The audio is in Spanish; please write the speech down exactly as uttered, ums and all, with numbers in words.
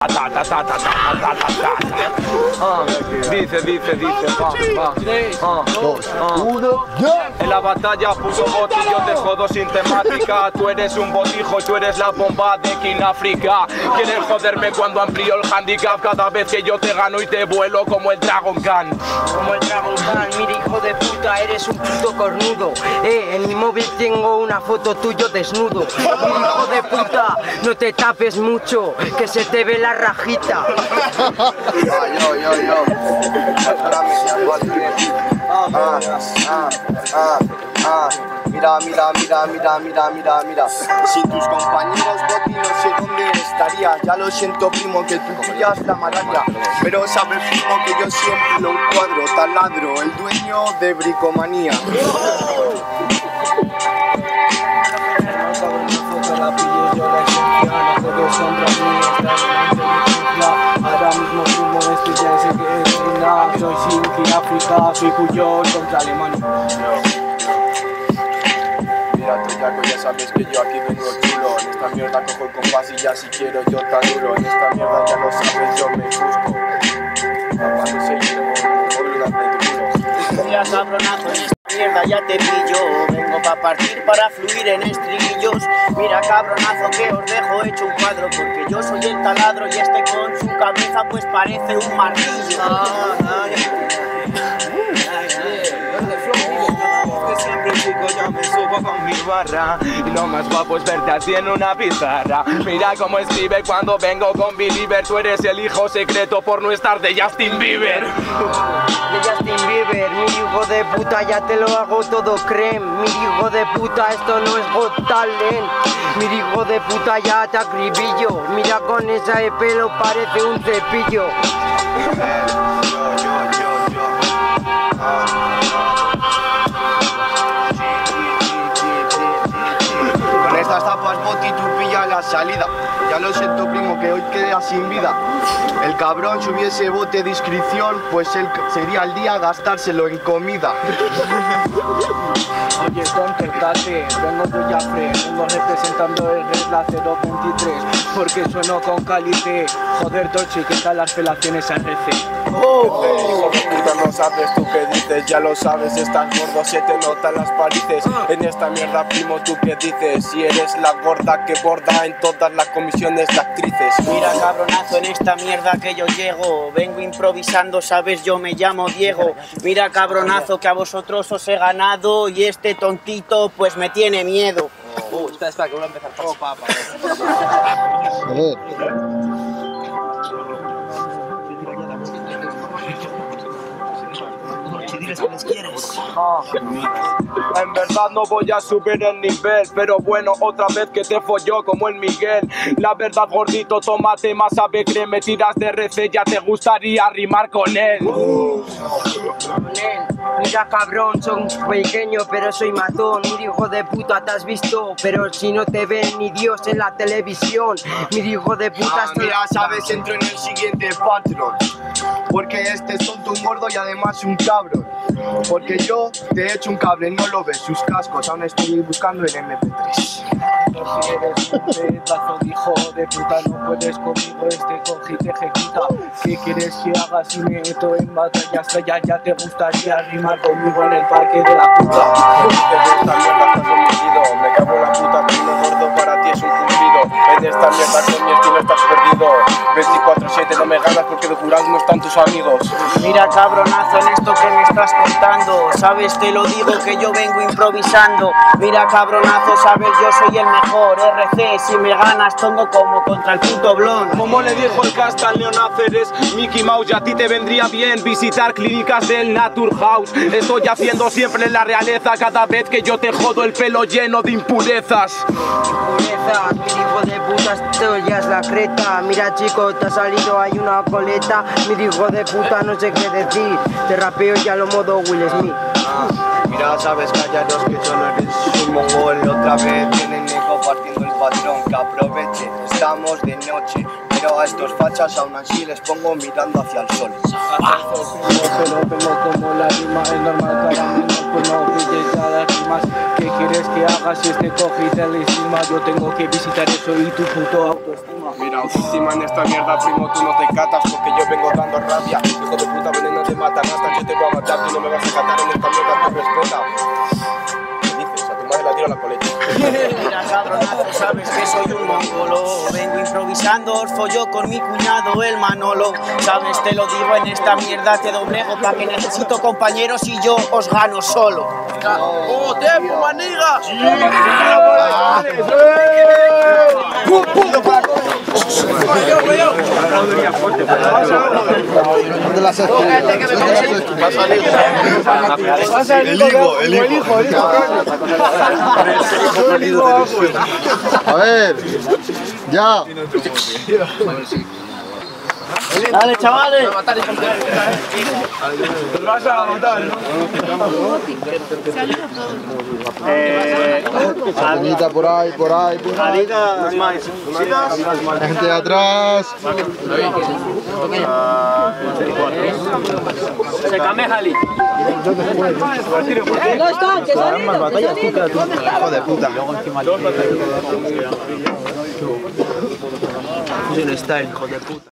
Ta, ta, ta, ta, ta, ta, ta, ta. Ah, dice, dice, dice, va, va. tres, dos, uno. En la batalla puso botillón de jodo sin temática. Tú eres un botijo, tú eres la bomba de King África. Quieres joderme cuando amplío el handicap. Cada vez que yo te gano y te vuelo como el Dragon Khan. Como el Dragon Khan, mira hijo de puta, eres un puto cornudo. Eh, en mi móvil tengo una foto tuyo desnudo. Mira hijo de puta, no te tapes mucho, que se te ve la rajita. Yo, yo, yo. Ah, ah, ah, ah. Mira, mira, mira, mira, mira, mira, mira. Sin tus compañeros Boti no sé dónde estaría. Ya lo siento primo que tú pillas la malaria, pero sabes primo que yo siempre lo encuadro. Taladro, el dueño de bricomanía. Ahora mismo fumo esto y ya sé que es final. Soy Sinki África, soy Puyol contra Alemania. Mira Toyaco, ya sabes que yo aquí vengo chulo. En esta mierda cojo el compás y ya si quiero yo tan duro. En esta mierda ya lo sabes, yo me busco. Papá no sé yo, olvídate de tu culo. Mira cabronazo, en esta mierda ya te pillo. Vengo pa' partir para fluir en estribillos. Mira cabronazo que os dejo hecho un cuadro, porque yo soy el taladro y este con su cabeza pues parece un martillo. Ah, ay, siempre chico yo me subo con mi barra y lo más guapo es verte así en una pizarra. Mira cómo escribe cuando vengo con Believer. Tú eres el hijo secreto por no estar de Justin Bieber. De Justin Bieber, mi hijo de puta, ya te lo hago todo creme. Mi hijo de puta, esto no es Got Talent. Mi hijo de puta, ya te acribillo. Mira con esa de pelo parece un cepillo. Yo, yo, yo, yo. Ah. Con estas tapas Boti tú pillas la salida. Ya lo siento primo que hoy queda sin vida. El cabrón si hubiese bote de inscripción, pues él sería el día gastárselo en comida. Oye, concéntrate, vengo de Jafre, vengo representando el Resla cero veintitrés, porque sueno con calibre. Joder, Dolce, ¿qué tal las felaciones al R C? Oh, hijo de puta, no sabes tú qué dices, ya lo sabes, estás gordo, se te notan las palices. En esta mierda, primo, ¿tú qué dices? Si eres la gorda que borda en todas las comisiones de actrices. mira cabronazo, en esta mierda que yo llego. Vengo improvisando, sabes, yo me llamo Diego. Mira cabronazo que a vosotros os he ganado y este tontito pues me tiene miedo. Uh, espera, espera, que voy a empezar. Oh, papá. Ah, en verdad no voy a subir el nivel, pero bueno, otra vez que te folló como el Miguel. La verdad, gordito, tómate más ave creme, tiras de R C, ya te gustaría rimar con él. Con él. Mira cabrón, soy pequeño pero soy matón. Mi hijo de puta, te has visto, pero si no te ven ni Dios en la televisión. Mi hijo de puta, Ah, mira, sabes, entro en el siguiente patrón, porque este es tonto, un gordo y además un cabrón. Porque yo te he hecho un cable, no lo ves, sus cascos, aún estoy buscando en eme pe tres. Si eres un pedazo de hijo de puta, no puedes conmigo, este coge y te ejecuta. ¿Qué quieres que haga si me meto en batalla? Hasta ya, ya te gustaría rimar conmigo en el parque de la puta. En esta mierda estás sometido, me cago en la puta, primo gordo, para ti es un cumplido. En esta mierda con mi estilo estás perdido. veinticuatro siete no me ganas porque de jurados no están tus amigos. Mira cabronazo, en esto que me estás contando, sabes, te lo digo que yo vengo improvisando. Mira cabronazo, sabes, yo soy el mejor R C, si me ganas tongo como contra el puto blond. Como le dijo el Castañón Náceres, Mickey Mouse, y a ti te vendría bien visitar clínicas del Naturhaus. Estoy haciendo siempre la realeza cada vez que yo te jodo el pelo lleno de impurezas. Impureza, mi hijo de puta, esto ya es la creta. Mira chico, te ha salido ahí una coleta. Mi hijo de puta, no sé qué decir. Te rapeo ya lo modo Will Smith. Ah, mira, sabes, callaros que solo eres un mongol. Otra vez vienen eco partiendo el patrón, que aproveche, estamos de noche. Pero a estos fachas aún así les pongo mirando hacia el sol. Pero vengo como la rima, es normal caramelo, pues no pilles a las rimas. ¿Qué quieres que haga si este coge y te le estima? Yo tengo que visitar eso y tu puto autoestima. Mira, autoestima en esta mierda, primo, tú no te catas porque yo vengo dando rabia. Hijo de puta, veneno te matan hasta yo te voy a matar, tú no me vas a catar en esta mierda, te respeta. ¿Qué dices? A tu madre la tiro a la coleta. Mira, cabronazo, sabes que soy un mongolo. Vengo improvisando, os follo con mi cuñado, el Manolo. Sabes, te lo digo, en esta mierda te doblego, pa' que necesito compañeros y yo os gano solo. ¡Oh, tiempo, maniga! El higo, el higo. A ver, ya. Dale, chavales. Vas a matar, ¿no? Pequeñita por ahí, por ahí, por ahí. La gente de atrás. Se came Jali. No está, que salido, que salido. Hijo de puta. Es un style, hijo de puta.